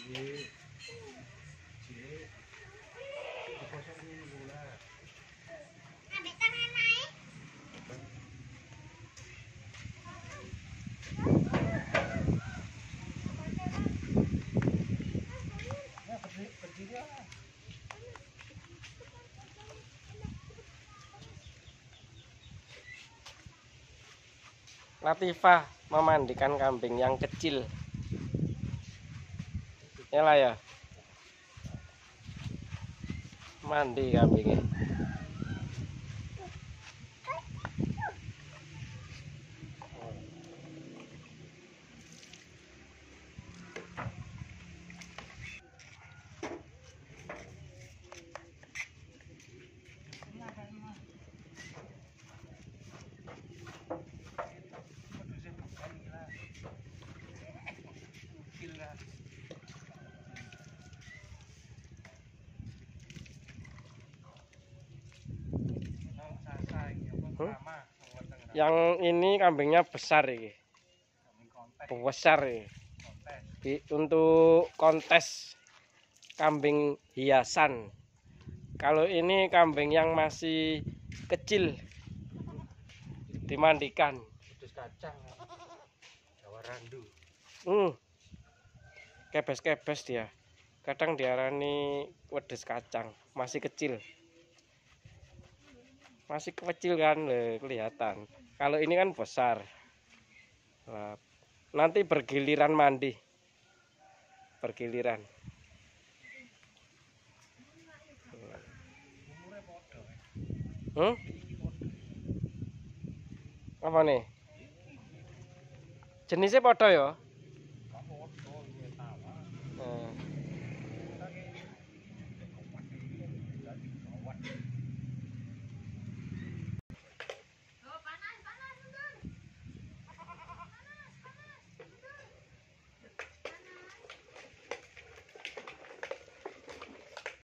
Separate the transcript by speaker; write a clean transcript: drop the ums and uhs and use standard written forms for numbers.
Speaker 1: Latifah memandikan kambing yang kecil. Inilah ya, mandi kambingnya. Yang ini kambingnya besar ini. Besar ini. Untuk kontes kambing hiasan. Kalau ini kambing yang masih kecil dimandikan.
Speaker 2: Wedhus kacang. Jawa randu.
Speaker 1: Kebes-kebes dia. Kadang diarani wedhus kacang, masih kecil. Masih kecil kan, kelihatan. Kalau ini kan besar. Nah, nanti bergiliran mandi. Bergiliran. Apa nih? Jenisnya podo ya?